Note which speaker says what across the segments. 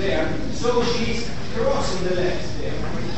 Speaker 1: there. So she's crossing the legs there.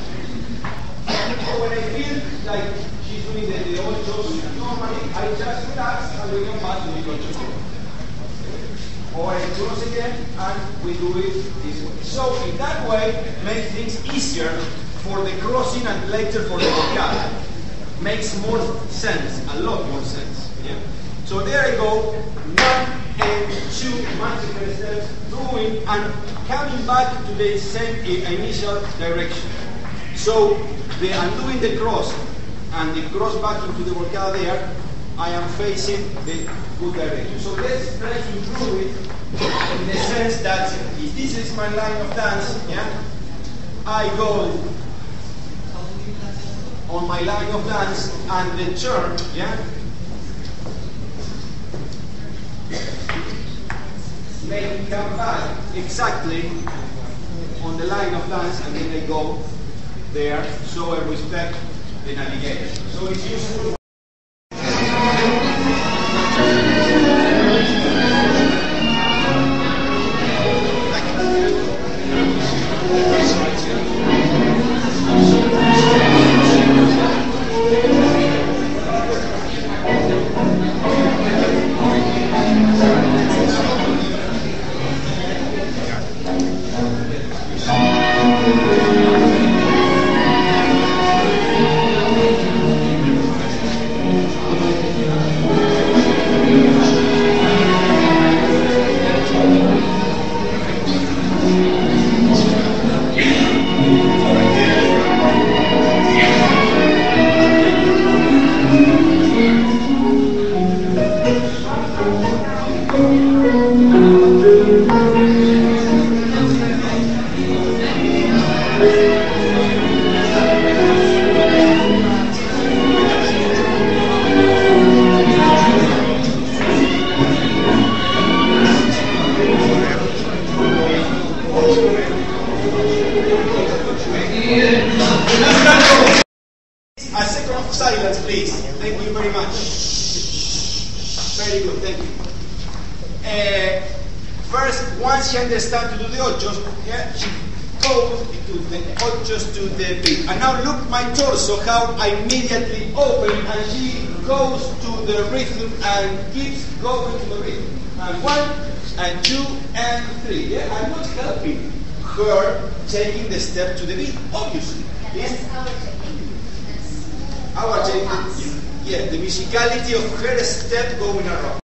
Speaker 1: So when I feel like she's doing the ochos, normally I just relax and we come back to the ochos. Or I cross again and we do it this way. So in that way, makes things easier for the crossing and later for the volcada. Makes more sense, a lot more sense. Yeah? So there I go, 1 and 2 multiple steps, doing and coming back to the same initial direction. So I'm doing the cross and the cross back into the volcada there, I am facing the good direction. So let's try to improve it in the sense that if this is my line of dance, yeah, I go on my line of dance and the turn, yeah, make it come back exactly on the line of dance and then I go there, so I respect the navigation. So it's useful. A second of silence, please. Thank you very much. Very good, thank you. First, once she understands to do the ochos, yeah, she goes to the ochos to the beat. And now look my torso, how I immediately open and she goes to the rhythm and keeps going to the rhythm. And 1 and 2 and 3. Yeah, I'm not helping her taking the step to the beat, obviously.
Speaker 2: That's our technique.
Speaker 1: Our technique, yeah, the musicality of her step going around.